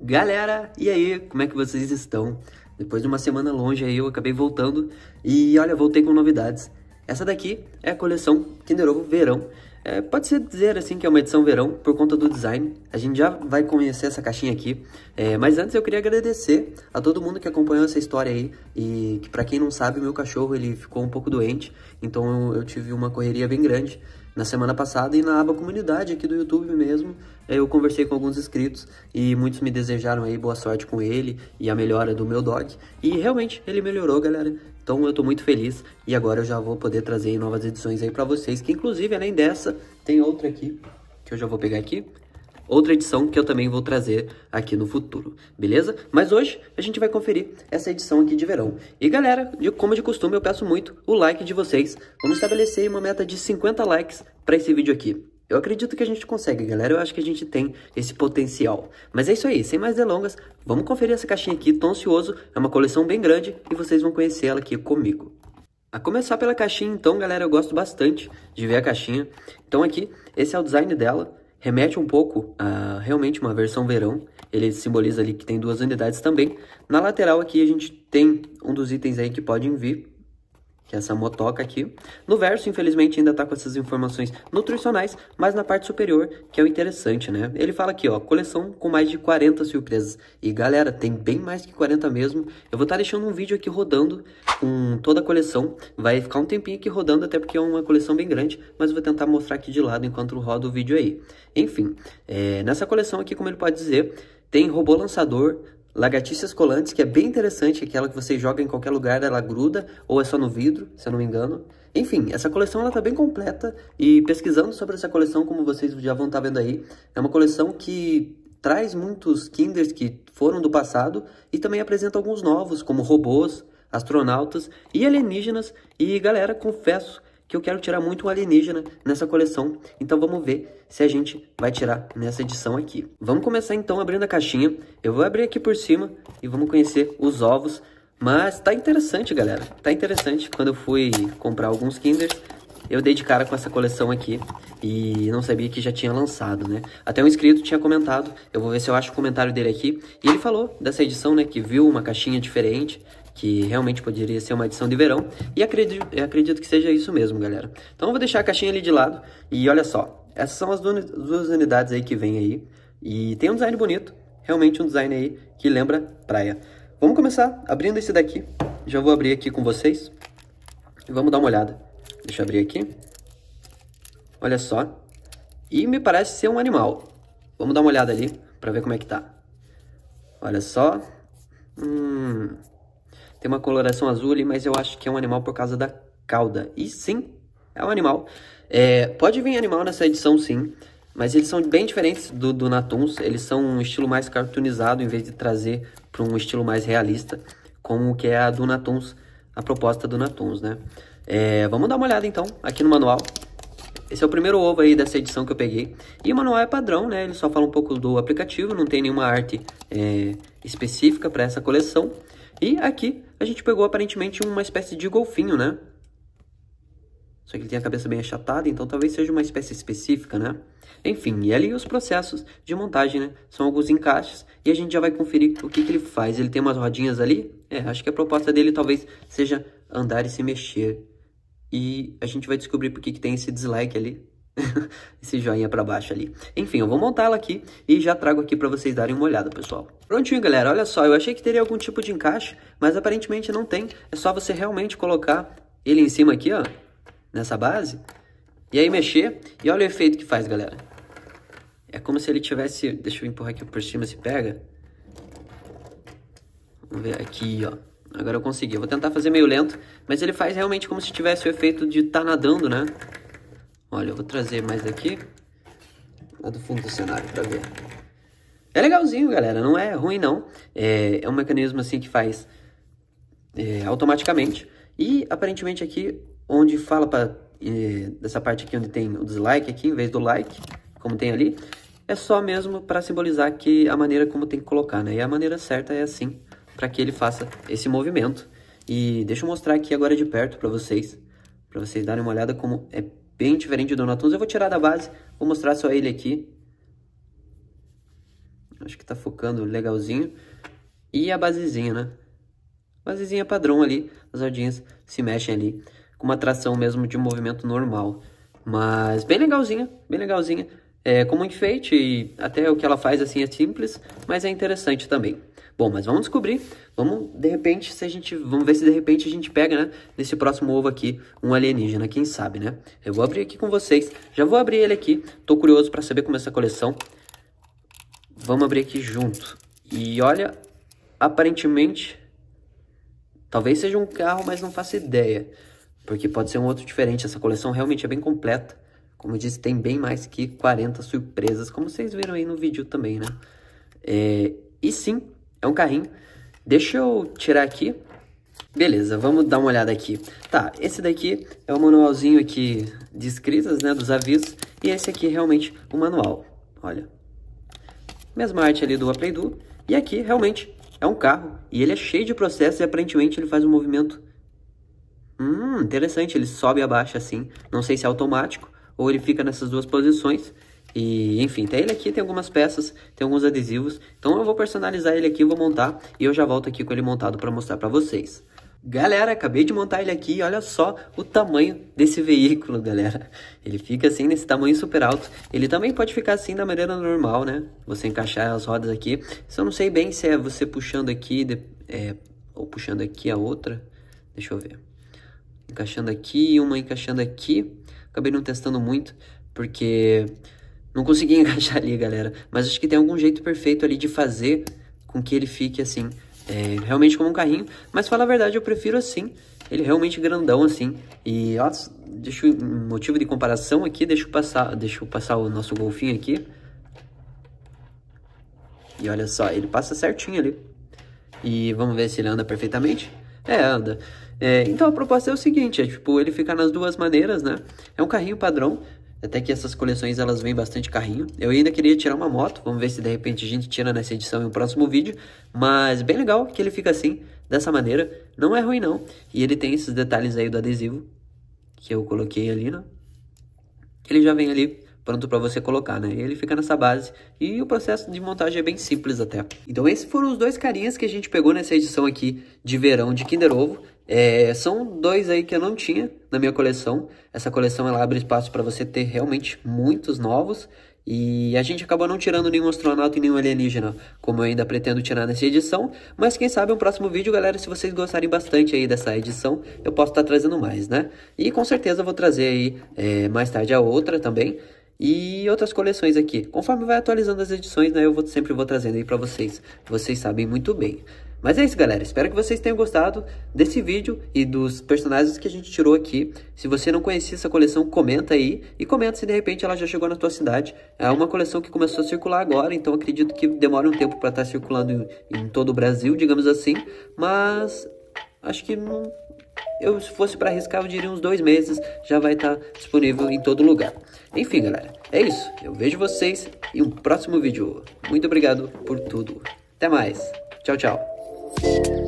Galera, e aí, como é que vocês estão? Depois de uma semana longe aí, eu acabei voltando e olha, voltei com novidades. Essa daqui é a coleção Kinder Ovo Verão. Pode-se dizer assim que é uma edição verão por conta do design. A gente já vai conhecer essa caixinha aqui. Mas antes eu queria agradecer a todo mundo que acompanhou essa história aí. E que pra quem não sabe, meu cachorro ele ficou um pouco doente. Então eu tive uma correria bem grande na semana passada, e na aba comunidade aqui do YouTube mesmo, eu conversei com alguns inscritos e muitos me desejaram aí boa sorte com ele e a melhora do meu dog. E realmente ele melhorou, galera. Então eu tô muito feliz e agora eu já vou poder trazer novas edições aí pra vocês, que inclusive além dessa, tem outra aqui, que eu já vou pegar aqui. Outra edição que eu também vou trazer aqui no futuro, beleza? Mas hoje a gente vai conferir essa edição aqui de verão. E galera, como de costume, eu peço muito o like de vocês. Vamos estabelecer uma meta de 50 likes para esse vídeo aqui. Eu acredito que a gente consegue, galera. Eu acho que a gente tem esse potencial. Mas é isso aí, sem mais delongas, vamos conferir essa caixinha aqui. Tô ansioso, é uma coleção bem grande e vocês vão conhecer ela aqui comigo. A começar pela caixinha então, galera, eu gosto bastante de ver a caixinha. Então aqui, esse é o design dela. Remete um pouco a realmente uma versão verão. Ele simboliza ali que tem 2 unidades também. Na lateral aqui a gente tem um dos itens aí que podem vir, que é essa motoca aqui. No verso, infelizmente, ainda tá com essas informações nutricionais, mas na parte superior, que é o interessante, né? Ele fala aqui, ó, coleção com mais de 40 surpresas. E galera, tem bem mais que 40 mesmo. Eu vou estar deixando um vídeo aqui rodando com toda a coleção. Vai ficar um tempinho aqui rodando, até porque é uma coleção bem grande, mas eu vou tentar mostrar aqui de lado enquanto roda o vídeo aí. Enfim, nessa coleção aqui, como ele pode dizer, tem robô lançador, lagartixas colantes, que é bem interessante, aquela que você joga em qualquer lugar, ela gruda, ou é só no vidro, se eu não me engano. Enfim, essa coleção ela tá bem completa, e pesquisando sobre essa coleção, como vocês já vão estar vendo aí, é uma coleção que traz muitos kinders que foram do passado, e também apresenta alguns novos, como robôs, astronautas e alienígenas. E galera, confesso que eu quero tirar muito um alienígena nessa coleção, então vamos ver se a gente vai tirar nessa edição aqui. Vamos começar então abrindo a caixinha. Eu vou abrir aqui por cima e vamos conhecer os ovos, mas tá interessante, galera, tá interessante. Quando eu fui comprar alguns kinders, eu dei de cara com essa coleção aqui e não sabia que já tinha lançado, né? Até um inscrito tinha comentado, eu vou ver se eu acho o comentário dele aqui, e ele falou dessa edição, né, que viu uma caixinha diferente, que realmente poderia ser uma edição de verão, e acredito que seja isso mesmo, galera. Então eu vou deixar a caixinha ali de lado, e olha só, essas são as duas unidades aí que vem aí, e tem um design bonito, realmente um design aí que lembra praia. Vamos começar abrindo esse daqui, já vou abrir aqui com vocês, e vamos dar uma olhada. Deixa eu abrir aqui, olha só, e me parece ser um animal. Vamos dar uma olhada ali, pra ver como é que tá. Olha só, tem uma coloração azul ali, mas eu acho que é um animal por causa da cauda. E sim, é um animal. Pode vir animal nessa edição sim, mas eles são bem diferentes do Natoons. Eles são um estilo mais cartoonizado, em vez de trazer para um estilo mais realista, como que é a do Natoons, a proposta do Natoons, né? Vamos dar uma olhada então, aqui no manual. Esse é o primeiro ovo aí dessa edição que eu peguei. E o manual é padrão, né? Ele só fala um pouco do aplicativo, não tem nenhuma arte específica para essa coleção. E aqui a gente pegou aparentemente uma espécie de golfinho, né? Só que ele tem a cabeça bem achatada, então talvez seja uma espécie específica, né? Enfim, e ali os processos de montagem, né? São alguns encaixes e a gente já vai conferir o que ele faz. Ele tem umas rodinhas ali. Acho que a proposta dele talvez seja andar e se mexer. E a gente vai descobrir por que tem esse dislike ali. Esse joinha pra baixo ali. Enfim, eu vou montar ela aqui e já trago aqui pra vocês darem uma olhada, pessoal. Prontinho, galera. Olha só, eu achei que teria algum tipo de encaixe, mas aparentemente não tem. É só você realmente colocar ele em cima aqui, ó, nessa base, e aí mexer. E olha o efeito que faz, galera. É como se ele tivesse... Deixa eu empurrar aqui por cima se pega. Vamos ver aqui, ó. Agora eu consegui. Eu vou tentar fazer meio lento, mas ele faz realmente como se tivesse o efeito de estar nadando, né? Olha, eu vou trazer mais aqui, lá do fundo do cenário, pra ver. É legalzinho, galera, não é ruim, não. É um mecanismo, assim, que faz automaticamente. E, aparentemente, aqui, onde fala dessa parte aqui, onde tem o dislike aqui, em vez do like, como tem ali, é só mesmo para simbolizar que a maneira como tem que colocar, né? E a maneira certa é assim, para que ele faça esse movimento. E deixa eu mostrar aqui agora de perto para vocês darem uma olhada como é bem diferente do Natoons. Eu vou tirar da base, vou mostrar só ele aqui. Acho que tá focando legalzinho. E a basezinha, né? Basezinha padrão ali. As rodinhas se mexem ali. Com uma tração mesmo de movimento normal. Mas bem legalzinha, bem legalzinha. Como enfeite, e até o que ela faz assim é simples, mas é interessante também. Bom, mas vamos descobrir, vamos ver se de repente a gente pega, né, nesse próximo ovo aqui, um alienígena, quem sabe, né? Eu vou abrir aqui com vocês, já vou abrir ele aqui, tô curioso para saber como é essa coleção. Vamos abrir aqui junto. E olha, aparentemente, talvez seja um carro, mas não faço ideia, porque pode ser um outro diferente. Essa coleção realmente é bem completa. Como eu disse, tem bem mais que 40 surpresas, como vocês viram aí no vídeo também, né? E sim, é um carrinho. Deixa eu tirar aqui. Beleza, vamos dar uma olhada aqui. Tá, esse daqui é o manualzinho aqui de escritas, né, dos avisos. E esse aqui é realmente o manual. Olha, mesma arte ali do Play Do. E aqui, realmente, é um carro. E ele é cheio de processos e aparentemente ele faz um movimento... interessante, ele sobe e abaixa assim. Não sei se é automático ou ele fica nessas duas posições. E, enfim, tem ele aqui, tem algumas peças, tem alguns adesivos. Então eu vou personalizar ele aqui, vou montar e eu já volto aqui com ele montado para mostrar para vocês. Galera, acabei de montar ele aqui e olha só o tamanho desse veículo, galera. Ele fica assim, nesse tamanho super alto. Ele também pode ficar assim da maneira normal, né? Você encaixar as rodas aqui. Só não sei bem se é você puxando aqui, ou puxando aqui a outra. Deixa eu ver. Encaixando aqui, uma encaixando aqui. Acabei não testando muito, porque não consegui encaixar ali, galera. Mas acho que tem algum jeito perfeito ali de fazer com que ele fique assim, realmente como um carrinho. Mas falar a verdade, eu prefiro assim, ele realmente grandão assim. E, ó, deixa um motivo de comparação aqui, deixa eu passar o nosso golfinho aqui. E olha só, ele passa certinho ali. E vamos ver se ele anda perfeitamente. Anda. Então a proposta é o seguinte, tipo, ele fica nas duas maneiras, né? É um carrinho padrão, até que essas coleções elas vêm bastante carrinho. Eu ainda queria tirar uma moto, vamos ver se de repente a gente tira nessa edição em um próximo vídeo. Mas bem legal que ele fica assim, dessa maneira, não é ruim não. E ele tem esses detalhes aí do adesivo, que eu coloquei ali, né? Ele já vem ali pronto para você colocar, né? Ele fica nessa base e o processo de montagem é bem simples até. Então esses foram os dois carinhas que a gente pegou nessa edição aqui de verão de Kinder Ovo. São dois aí que eu não tinha na minha coleção. Essa coleção ela abre espaço para você ter realmente muitos novos. E a gente acabou não tirando nenhum astronauta e nenhum alienígena, como eu ainda pretendo tirar nessa edição. Mas quem sabe um próximo vídeo, galera, se vocês gostarem bastante aí dessa edição, eu posso estar trazendo mais, né? E com certeza eu vou trazer aí mais tarde a outra também. E outras coleções aqui. Conforme vai atualizando as edições, né, eu sempre vou trazendo aí pra vocês. Vocês sabem muito bem. Mas é isso, galera. Espero que vocês tenham gostado desse vídeo e dos personagens que a gente tirou aqui. Se você não conhecia essa coleção, comenta aí. E comenta se de repente ela já chegou na tua cidade. É uma coleção que começou a circular agora, então acredito que demora um tempo para estar circulando em todo o Brasil, digamos assim. Mas acho que não... se fosse para arriscar, eu diria uns 2 meses, já vai estar disponível em todo lugar. Enfim, galera, é isso. Eu vejo vocês em um próximo vídeo. Muito obrigado por tudo. Até mais. Tchau, tchau.